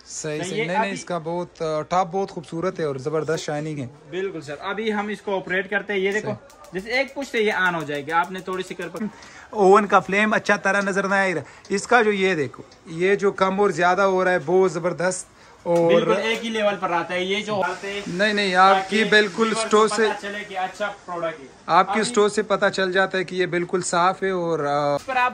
सही सही। नहीं, इसका बहुत टॉप बहुत खूबसूरत है और जबरदस्त शाइनिंग है। बिल्कुल सर। अभी हम इसको ऑपरेट करते हैं, ये देखो जैसे एक पुश से ये ऑन हो जाएगी, आपने थोड़ी सी कर ओवन का फ्लेम अच्छा तरह नजर ना आ रहा है। इसका जो ये देखो, ये जो कम और ज्यादा हो रहा है बहुत जबरदस्त, और एक ही लेवल पर आता है ये जो नहीं आपकी बिल्कुल स्टोव से चले कि अच्छा प्रोडक्ट है, आपकी स्टोव से पता चल जाता है कि ये बिल्कुल साफ है। और पर आप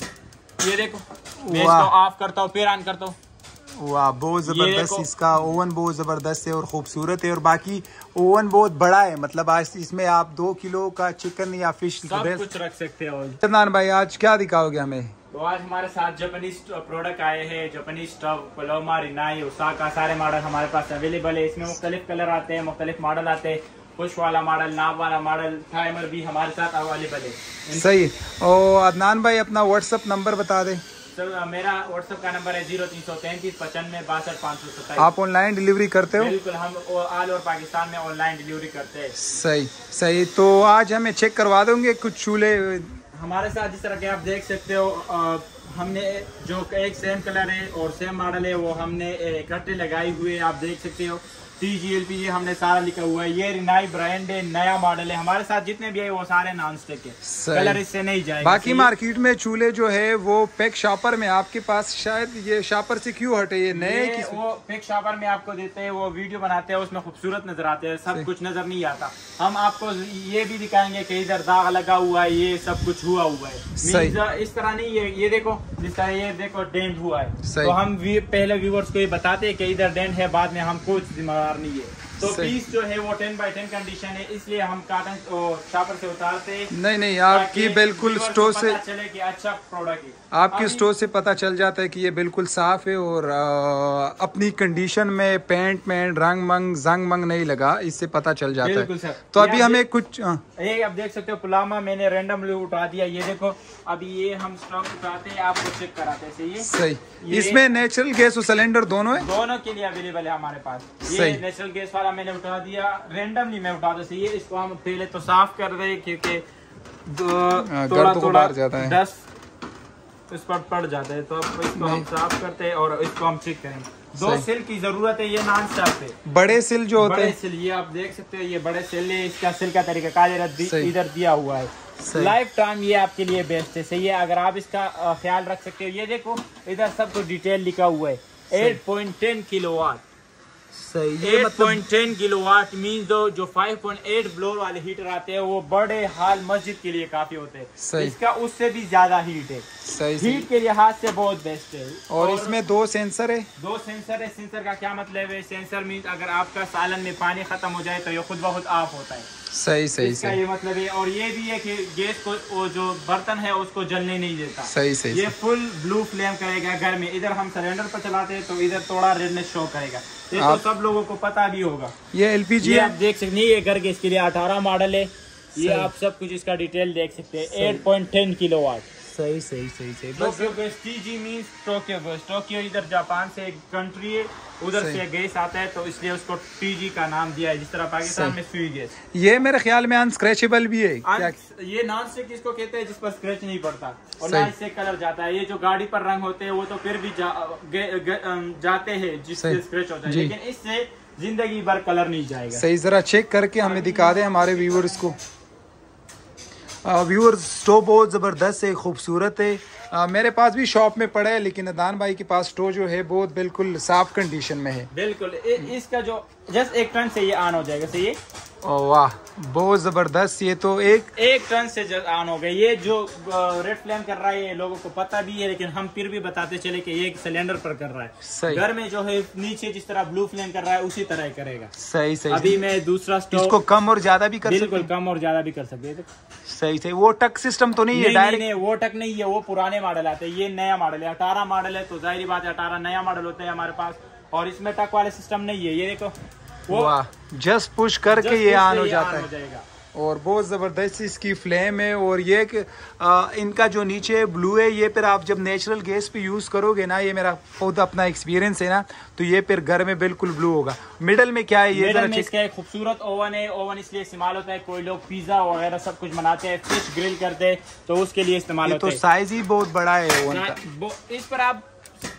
ये देखो, मैं इसको ऑफ करता हूँ फिर ऑन करता हूँ। वाह बहुत जबरदस्त, इसका ओवन बहुत जबरदस्त है और खूबसूरत है। और बाकी ओवन बहुत बड़ा है, मतलब आज इसमें आप 2 किलो का चिकन या फिश सब कुछ रख सकते हो। अदनान भाई आज क्या दिखाओगे हमें? तो आज हमारे साथ जापानीज प्रोडक्ट आए हैं, Japanese stove, Paloma, Rinnai, Osaka, सारे मॉडल हमारे पास अवेलेबल है। इसमें मुख्तलिफ कलर आते हैं, मुख्तलिफ मॉडल आते हैं, पुश वाला मॉडल, नाप वाला मॉडल, टाइमर भी हमारे साथ अवेलेबल है। सही। और अदनान भाई अपना व्हाट्सएप नंबर बता दें। सर मेरा व्हाट्सएप का नंबर है 0333 95 62 527। आप ऑनलाइन डिलीवरी करते हो? बिल्कुल, हम ऑल ओवर पाकिस्तान में ऑनलाइन डिलीवरी करते हैं। सही सही। तो आज हमें चेक करवा दोगे कुछ चूल्हे हमारे साथ? जिस तरह के आप देख सकते हो, हमने जो एक सेम कलर है और सेम मॉडल है वो हमने इकट्ठे लगाई हुए, आप देख सकते हो। TGLP हमने सारा लिखा हुआ है। ये रिनाई ब्रांड है, नया मॉडल है। हमारे साथ जितने भी है वो सारे नॉन स्टिक है, कलर इससे नहीं जाएगा। बाकी मार्केट में चूल्हे जो है वो पेक शॉपर में, आपके पास शायद ये शॉपर से क्यों हटे? ये नए वो पेक शॉपर में आपको देते हैं, वो वीडियो बनाते हैं, उसमें खूबसूरत नजर आते हैं, सब कुछ नजर नहीं आता। हम आपको ये भी दिखाएंगे कि इधर दाग लगा हुआ है, ये सब कुछ हुआ हुआ है। इस तरह नहीं है, ये देखो जिस तरह ये देखो डेंट हुआ है, तो हम पहले व्यूअर्स को ये बताते हैं कि इधर डेंट है, बाद में हम कुछ जिम्मेदार नहीं है। तो पीस जो है वो 10x10 कंडीशन है, इसलिए हम काटन शॉपर से उतारते हैं। नहीं आपकी बिल्कुल स्टोव से चले कि अच्छा प्रोडक्ट है, आपकी स्टोव से पता चल जाता है कि ये बिल्कुल साफ है और अपनी कंडीशन में पेंट में रंग मंग जंग मंग नहीं लगा, इससे पता चल जाता है। सर। तो अभी हमें कुछ ये आप देख सकते हो, पुलामा मैंने रैंडमली उठा दिया, ये देखो। अभी ये हम स्टॉक उठाते हैं, आपको चेक कराते हैं। सही। इसमें नेचुरल गैस और सिलेंडर दोनों है? दोनों के लिए अवेलेबल है हमारे पास। ये नेचुरल गैस वाला मैंने उठा दिया, रैंडमली मैं उठा दे। ये इसको हम पहले तो साफ कर रहे हैं, क्योंकि थोड़ा जाता है, डस्ट इस पर पड़ जाता है, तो अब इसको हम साफ करते हैं और इसको हम चेक करेंगे। 2 सिल की जरूरत है, ये नॉन स्टॉप है। बड़े सिल जो होते हैं, सिल, ये आप देख सकते हो, ये बड़े सिल है। इसका सिल का तरीका इधर दिया हुआ है। लाइफ टाइम ये आपके लिए बेस्ट है, सही है, अगर आप इसका ख्याल रख सकते हो। ये देखो इधर सब कुछ डिटेल लिखा हुआ है। 8.10 किलोवाट। सही। 8.10 किलोवाट मीन जो 5.8 ब्लोर वाले हीटर आते हैं वो बड़े हाल मस्जिद के लिए काफी होते हैं। इसका उससे भी ज्यादा हीट है। हीट के लिहाज से बहुत बेस्ट है। और इसमें 2 सेंसर है। 2 सेंसर है। सेंसर का क्या मतलब है? सेंसर मीन अगर आपका सालन में पानी खत्म हो जाए तो ये खुद ब खुद ऑफ होता है। सही ये मतलब है। और ये भी है कि गैस को वो जो बर्तन है उसको जलने नहीं देता। सही। ये फुल ब्लू फ्लेम करेगा घर में। इधर हम सिलेंडर पर चलाते हैं तो इधर थोड़ा रेडनेस शो करेगा, ये तो सब लोगों को पता भी होगा। ये LPG आप देख सकते हैं, ये घर के इसके लिए 18 मॉडल है। ये आप सब कुछ इसका डिटेल देख सकते हैं। 8.10 किलोवाट। सही। Tokyo base TG means Tokyo base. Tokyo इधर जापान से एक कंट्री है, उधर से गैस आता है तो इसलिए उसको TG का नाम दिया है, जिस तरह पाकिस्तान में सुई गैस। ये मेरे ख्याल में अनस्क्रैचेबल भी है। ये नॉन स्टिक इसको कहते हैं, जिस पर स्क्रैच नहीं पड़ता और ना इससे कलर जाता है। ये जो गाड़ी पर रंग होते हैं वो तो फिर भी जाते हैं जिससे स्क्रैच होता है, लेकिन इससे जिंदगी भर कलर नहीं जाएगा। सही। जरा चेक करके हमें दिखा दें हमारे व्यूअर्स को। व्यूअर्स स्टोव बहुत ज़बरदस्त है, खूबसूरत है। मेरे पास भी शॉप में पड़ा है, लेकिन अदनान भाई के पास स्टोव जो है बहुत बिल्कुल साफ कंडीशन में है। बिल्कुल। इसका जो जस्ट 1 टन से ये ऑन हो जाएगा। सही है। वाह बहुत जबरदस्त। ये तो एक टन से ऑन हो गए। ये जो रेड फ्लेम कर रहा है ये लोगों को पता भी है, लेकिन हम फिर भी बताते चले कि ये सिलेंडर पर कर रहा है। घर में जो है नीचे जिस तरह ब्लू फ्लेम कर रहा है उसी तरह करेगा। सही। अभी मैं दूसरा स्टोव इसको कम और ज्यादा भी कर बिल्कुल कम और ज्यादा भी कर सकते हैं। सही। वो टक सिस्टम तो नहीं है? नहीं, वो टक नहीं है, वो पुराने मॉडल आते हैं। ये नया मॉडल है, 18 मॉडल है, तो जाहिर बात है 18 नया मॉडल होता है हमारे पास। और इसमें टक वाले सिस्टम नहीं है। ये देखो वाह जस्ट पुश करके ये ऑन हो जाता है। और बहुत ज़बरदस्त इसकी फ्लेम है। और ये इनका जो नीचे ब्लू है, ये फिर आप जब नेचुरल गैस पे यूज़ करोगे ना, ये मेरा खुद अपना एक्सपीरियंस है ना, तो ये फिर घर में बिल्कुल ब्लू होगा। मिडल में क्या है? ये मिडल में इसका एक खूबसूरत ओवन है। ओवन इसलिए इस्तेमाल होता है, कोई लोग पिज्जा वगैरह सब कुछ बनाते हैं, फिश ग्रिल करते हैं, तो उसके लिए इस्तेमाल होता है। तो साइज ही बहुत बड़ा है ओवन का। इस पर आप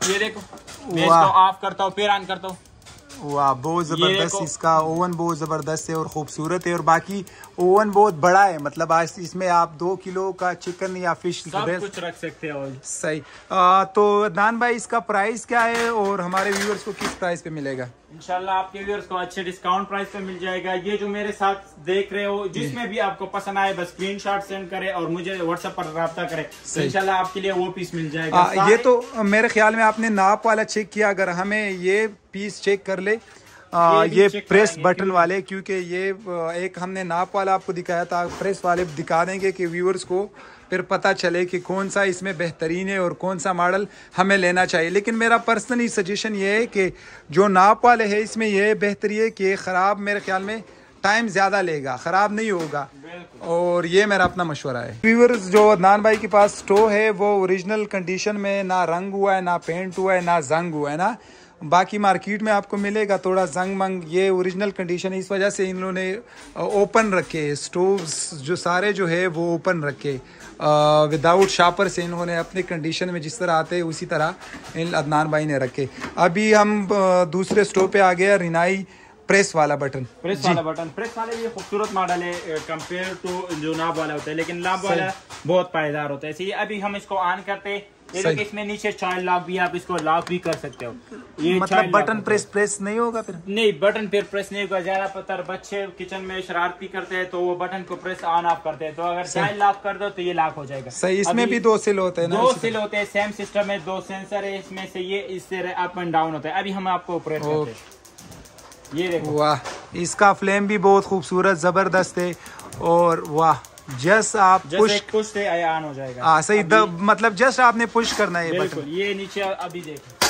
ये देखो, मैं इसको ऑफ करता हूँ फिर ऑन करता हूँ। वाह, बहुत जबरदस्त, इसका ओवन बहुत जबरदस्त है और खूबसूरत है। और बाकी ओवन बहुत बड़ा है, मतलब आज इसमें आप 2 किलो का चिकन या फिश सब कुछ रख सकते हो। सही। तो अदनान भाई, इसका प्राइस क्या है और हमारे व्यूअर्स को किस प्राइस पे मिलेगा? इंशाल्लाह आपके व्यूअर्स को अच्छे डिस्काउंट प्राइस पे मिल जाएगा। ये जो मेरे साथ देख रहे हो, जिसमें भी आपको पसंद आए बस स्क्रीनशॉट सेंड करे और मुझे व्हाट्सएप पर राब्ता करे, तो इंशाल्लाह आपके लिए वो पीस मिल जाएगा। ये तो मेरे ख्याल में आपने नाप वाला चेक किया, अगर हमें ये पीस चेक कर ले, ये प्रेस बटन वाले, क्योंकि ये एक हमने नाप वाला आपको दिखाया था, प्रेस वाले दिखा देंगे कि व्यूअर्स को फिर पता चले कि कौन सा इसमें बेहतरीन है और कौन सा मॉडल हमें लेना चाहिए। लेकिन मेरा पर्सनली सजेशन ये है कि जो नाप वाले है इसमें ये बेहतरी है कि ख़राब मेरे ख्याल में टाइम ज़्यादा लेगा, ख़राब नहीं होगा, और ये मेरा अपना मशवरा है। व्यूअर्स, जो अदनान भाई के पास स्टोव है वो ओरिजिनल कंडीशन में, ना रंग हुआ है, ना पेंट हुआ है, ना जंग हुआ है ना। बाकी मार्केट में आपको मिलेगा थोड़ा जंग मंग, ये ओरिजिनल कंडीशन है। इस वजह से इन लोगों ने ओपन रखे स्टोव्स, जो सारे जो है वो ओपन रखे, विदाउट शापर से इन्होंने अपने कंडीशन में जिस तरह आते हैं उसी तरह इन अदनान भाई ने रखे। अभी हम दूसरे स्टोव पे आ गया, रिनाई प्रेस वाला बटन। प्रेस वाले ये खूबसूरत मॉडल है कंपेयर टू जो नाप वाला होता है, लेकिन नाप वाला बहुत पायदार होता है। इसलिए अभी हम इसको ऑन करते हैं, ये देखिए इसमें नीचे चाइल्ड लॉक भी, आप इसको लॉक भी कर सकते हो। ये मतलब बटन प्रेस नहीं होगा फिर? नहीं, बटन फिर प्रेस नहीं होगा। ज्यादातर बच्चे किचन में शरारती करते हैं तो वो बटन को प्रेस ऑन ऑफ करते हैं, तो अगर चाइल्ड लॉक कर दो तो ये लॉक हो जाएगा। सही। इसमें भी 2 सिल होते हैं ना? 2 सिल होते हैं, सेम सिस्टम है, 2 सेंसर है इसमें से, ये इससे अप एंड डाउन होता है। अभी हम आपको ऑपरेट करते हैं, ये देखो। वाह, इसका फ्लेम भी बहुत खूबसूरत जबरदस्त है, और वाह, जस्ट आप पुश से ऑन हो जाएगा। सही, मतलब जस्ट आपने पुश करना है बिल्कुल। ये नीचे अभी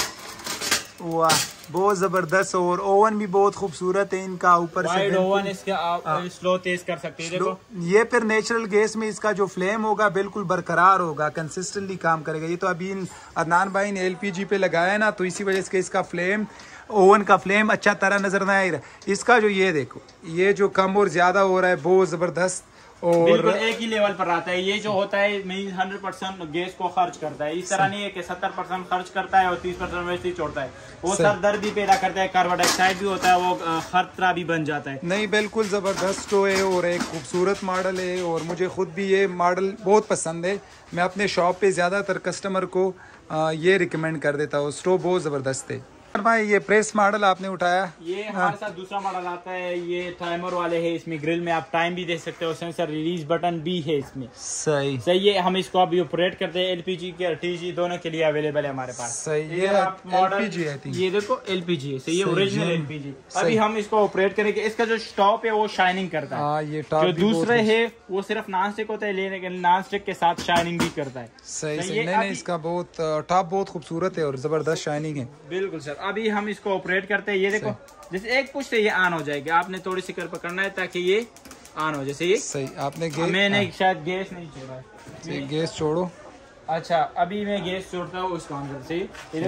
देखो, वाह, बहुत जबरदस्त। और ओवन भी बहुत खूबसूरत है इनका, ऊपर से ओवन इसके आप स्लो तेज कर सकते हैं। देखो, ये फिर नेचुरल गैस में इसका जो फ्लेम होगा बिल्कुल बरकरार होगा, कंसिस्टेंटली काम करेगा। ये तो अभी अदनान भाई ने LPG पे लगाया है ना, तो इसी वजह से इसका फ्लेम, ओवन का फ्लेम अच्छा तरह नजर नहीं आ रहा। इसका जो ये देखो, ये जो कम और ज्यादा हो रहा है बहुत जबरदस्त, और एक ही लेवल पर आता है। ये जो होता है 100% गैस को खर्च करता है। इस तरह नहीं है कि 70% खर्च करता है और 30% वैसे ही छोड़ता है। वो सर दर्द भी पैदा करता है, कार्बन डाइऑक्साइड भी होता है, वो खतरा भी बन जाता है। नहीं, बिल्कुल जबरदस्त है और एक खूबसूरत मॉडल है, और मुझे खुद भी ये मॉडल बहुत पसंद है। मैं अपने शॉप पे ज्यादातर कस्टमर को ये रिकमेंड कर देता हूँ। स्टोव बहुत जबरदस्त है। भाई, ये प्रेस मॉडल आपने उठाया, ये हमारे साथ दूसरा मॉडल आता है। ये टाइमर वाले है, इसमें ग्रिल में आप टाइम भी दे सकते हो, सेंसर रिलीज बटन भी है इसमें। सही है। हम इसको अभी ऑपरेट करते हैं, LPG के TG दोनों के लिए अवेलेबल है हमारे पास। सही। ये LPG है, ये देखो LPG है, ये ओरिजिनल LPG। अभी हम इसको ऑपरेट करेंगे। इसका जो स्टॉप है वो शाइनिंग करता है। ये जो दूसरे है वो सिर्फ नॉन स्टिक होता है, लेकिन नॉन स्टिक के साथ शाइनिंग भी करता है। सही। नहीं, इसका बहुत टॉप बहुत खूबसूरत है और जबरदस्त शाइनिंग है। बिल्कुल सर। अभी हम इसको ऑपरेट करते हैं। ये देखो, जैसे एक पुश से ये ऑन हो जाएगी, आपने थोड़ी सी कर पकड़ना है ताकि ये ऑन हो। जैसे ये सही। आपने मैंने शायद गैस नहीं छोड़ा है, गैस छोड़ो। अच्छा, अभी मैं गैस छोड़ता हूँ, उसको ऑन करते ही ये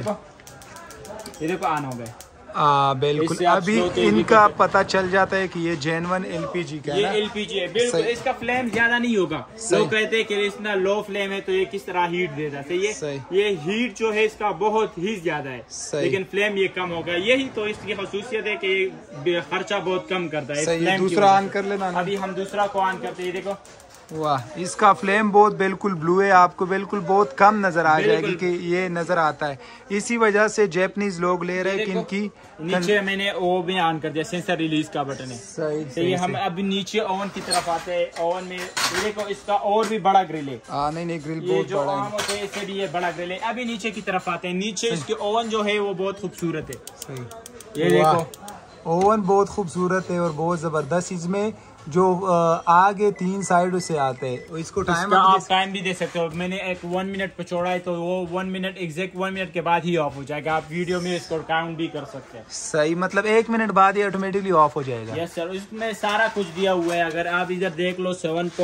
देखो ऑन हो गए। बिल्कुल। अभी इनका पता चल जाता है कि ये जेन्युइन LPG का है। ये LPG है, बिल्कुल। इसका फ्लेम ज्यादा नहीं होगा। लोग कहते हैं कि इतना लो फ्लेम है तो ये किस तरह हीट देता है। ये हीट जो है इसका बहुत ही ज्यादा है, लेकिन फ्लेम ये कम होगा। यही तो इसकी खसूसियत है कि ये खर्चा बहुत कम करता है। दूसरा ऑन कर लेना। अभी हम दूसरा को ऑन करते हैं, देखो। वाह, इसका फ्लेम बहुत बिल्कुल ब्लू है, आपको बिल्कुल बहुत कम नजर आ जाएगी कि ये नजर आता है। इसी वजह से जापानीज लोग ले रहे हैं कि इनकी नीचे मैंने वो भी ऑन कर दिया, सेंसर रिलीज का बटन है। सही। हम अभी नीचे ओवन की तरफ आते हैं। ओवन में देखो, इसका और भी बड़ा ग्रिल है। नहीं, ग्रिल बहुत जो आम होते हैं इससे भी ये बड़ा ग्रिल है। अभी नीचे की तरफ आते हैं। नीचे इसके ओवन जो है वो बहुत खूबसूरत है। सही। ये देखो, ओवन बहुत खूबसूरत है और बहुत जबरदस्त। इसमें जो आगे 3 साइड से आते हैं, इसको टाइम भी दे सकते हो। मैंने एक 1 मिनट पे छोड़ा है तो वो 1 मिनट एग्जैक्ट 1 मिनट के बाद ही ऑफ हो जाएगा। आप वीडियो में इसको काउंट भी कर सकते हैं। सही, मतलब 1 मिनट बाद ही ऑटोमेटिकली ऑफ हो जाएगा। Yes sir. इसमें सारा कुछ दिया हुआ है। अगर आप इधर देख लो,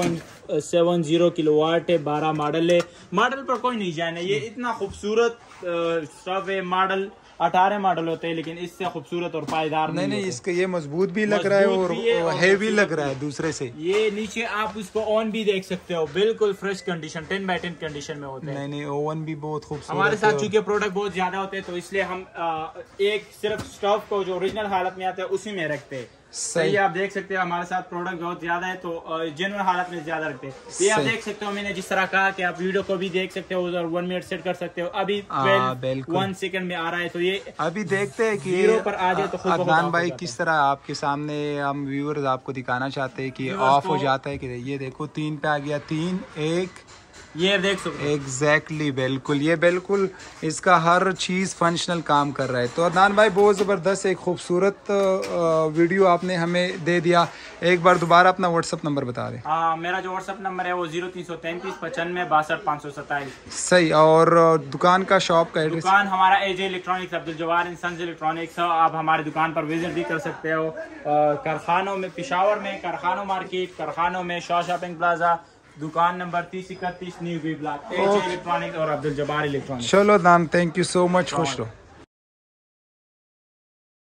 7.70 किलोवाट है, 12 मॉडल है। मॉडल पर कोई नहीं जाने, ये इतना खूबसूरत स्टफ है। मॉडल 18 मॉडल होते हैं, लेकिन इससे खूबसूरत और पायदार नहीं इसका ये मजबूत भी लग रहा है और हेवी लग रहा है दूसरे से। ये नीचे आप उसको ओवन भी देख सकते हो, बिल्कुल फ्रेश कंडीशन 10x10 कंडीशन में होते हैं। नहीं ओवन भी बहुत खूबसूरत। हमारे साथ चूंकि प्रोडक्ट बहुत ज्यादा होते हैं तो इसलिए हम एक सिर्फ स्टोव को जो ओरिजिनल हालत में आता है उसी में रखते हैं। सही आप देख सकते हैं हमारे साथ प्रोडक्ट बहुत ज्यादा है तो जेन्युइन हालत में ज्यादा रखते हैं। ये आप देख सकते हो, मैंने जिस तरह कहा कि आप वीडियो को भी देख सकते हो उधर 1 मिनट सेट कर सकते हो। अभी 1 सेकंड में आ रहा है तो ये अभी देखते हैं कि जीरो पर आ जाए तो अदनान भाई किस तरह आपके सामने हम व्यूअर्स आपको दिखाना चाहते हैं कि ऑफ हो जाता है कि ये देखो 3 पे आ गया, 3 1 ये देख सकते हो एग्जैक्टली बिल्कुल ये बिल्कुल इसका हर चीज फंक्शनल काम कर रहा है। तो अदनान भाई बहुत जबरदस्त एक खूबसूरत वीडियो आपने हमें दे दिया। एक बार दोबारा अपना व्हाट्सएप नंबर बता दें। मेरा जो व्हाट्सएप नंबर है वो 0333 95 62 527। सही। और दुकान का शॉप का एड्रेस? दुकान हमारा एजे इलेक्ट्रॉनिक्स अब्दुल जवार एंड सन्स इलेक्ट्रॉनिक्स। आप हमारी दुकान पर विजिट भी कर सकते हो। कारखानों में, पिशावर में कारखानों मार्केट, कारखानों में शॉ शॉपिंग प्लाजा, दुकान number 3031 new B block, AJ electronics और अब्दुल जबार इलेक्ट्रॉनिक्स। चलो नाम, थैंक यू सो मच, खुश रहो।